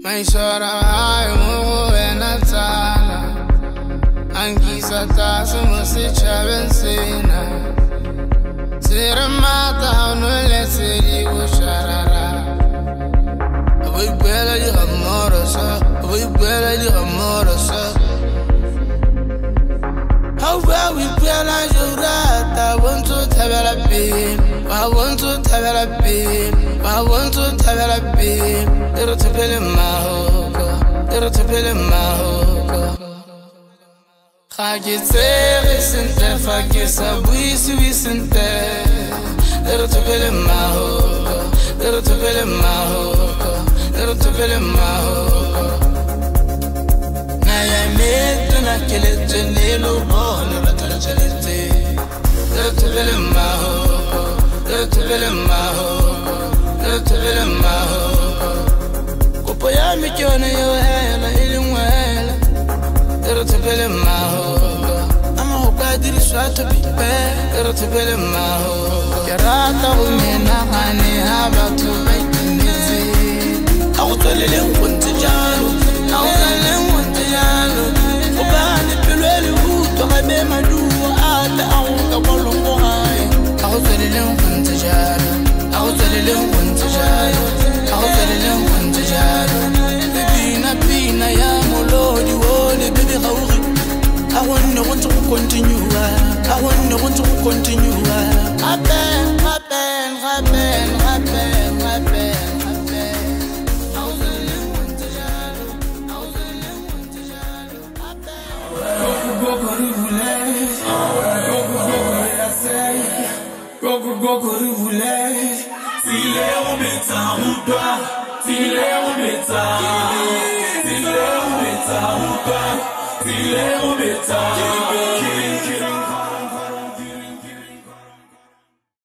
Maishara hai Mungu enatala Angisa tasu musichaben sina Siramata unule siri usharara Abuibela di amorosa Abuibela di amorosa How well we bela jurata I want to develop it I want to develop it I want to develop it Little to fill in my hook Little to fill in my hook Khagitse recente Fakisa buisi vicente Little to fill in my hook Little to fill in my hook Little to fill in my hook Naya made to not kill it Janelo born Never touch it Little to fill in my hook Little to fill in my hook Little to fill in my hook Kupoya mikiona yo hela ilimwela Little to fill in my hook Ama hukadiri swata bipe Little to fill in my hook Yarata umena hani haba tu maitinizi Autolele mkunti jalo Autolele mkunti jalo Ubani pilweli huto Kabe maduwa ata Auka kolongo hai Autolele mkunti jalo Autolele mkunti jalo Autolele mkunti jalo Pina ya molodi wole baby gauri I want to continue I want to continue Happen Go roulette S'il est au méta ou pas S'il est au méta S'il est au méta ou pas S'il est au méta